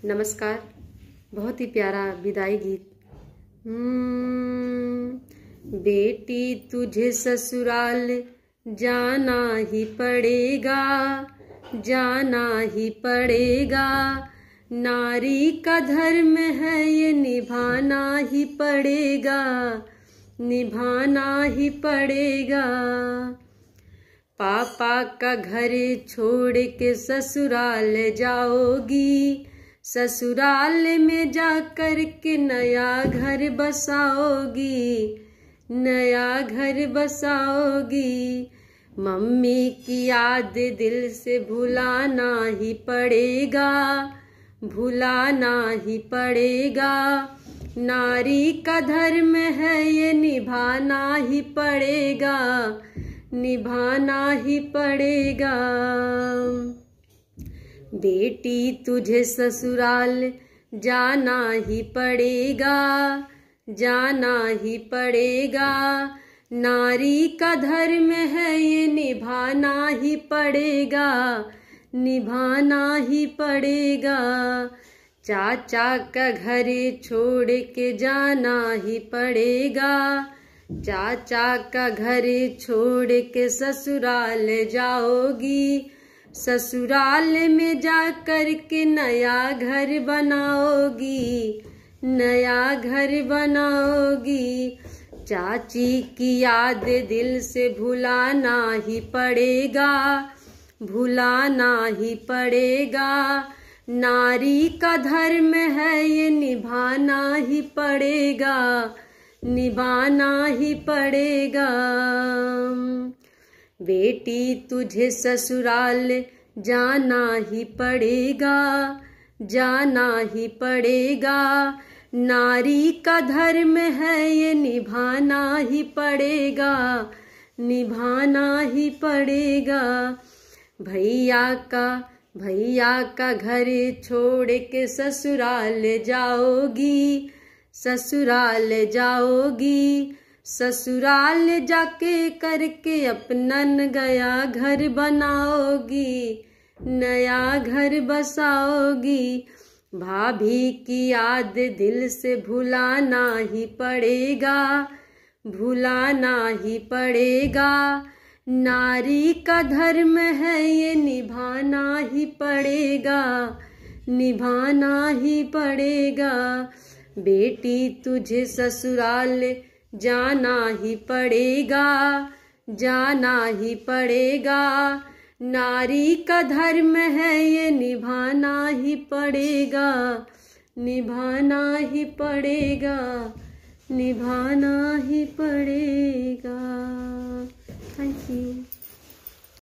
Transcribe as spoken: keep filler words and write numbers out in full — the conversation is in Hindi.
नमस्कार। बहुत ही प्यारा विदाई गीत। बेटी तुझे ससुराल जाना ही पड़ेगा, जाना ही पड़ेगा। नारी का धर्म है ये निभाना ही पड़ेगा, निभाना ही पड़ेगा। पापा का घर छोड़ के ससुराल जाओगी, ससुराल में जाकर के नया घर बसाओगी, नया घर बसाओगी। मम्मी की याद दिल से भुलाना ही पड़ेगा, भुलाना ही पड़ेगा। नारी का धर्म है ये निभाना ही पड़ेगा, निभाना ही पड़ेगा। बेटी तुझे ससुराल जाना ही पड़ेगा, जाना ही पड़ेगा। नारी का धर्म है ये निभाना ही पड़ेगा, निभाना ही पड़ेगा। चाचा का घर छोड़ के जाना ही पड़ेगा, चाचा का घर छोड़ के ससुराल जाओगी, ससुराल में जाकर के नया घर बनाओगी, नया घर बनाओगी। चाची की याद दिल से भुलाना ही पड़ेगा, भुलाना ही पड़ेगा। नारी का धर्म है ये निभाना ही पड़ेगा, निभाना ही पड़ेगा। बेटी तुझे ससुराल जाना ही पड़ेगा, जाना ही पड़ेगा। नारी का धर्म है ये निभाना ही पड़ेगा, निभाना ही पड़ेगा। भैया का भैया का घर छोड़ के ससुराल जाओगी, ससुराल जाओगी। ससुराल जाके करके अपनन गया घर बनाओगी, नया घर बसाओगी। भाभी की याद दिल से भुलाना ही पड़ेगा, भुलाना ही पड़ेगा। नारी का धर्म है ये निभाना ही पड़ेगा, निभाना ही पड़ेगा। बेटी तुझे ससुराल जाना ही पड़ेगा, जाना ही पड़ेगा। नारी का धर्म है ये निभाना ही पड़ेगा, निभाना ही पड़ेगा, निभाना ही पड़ेगा।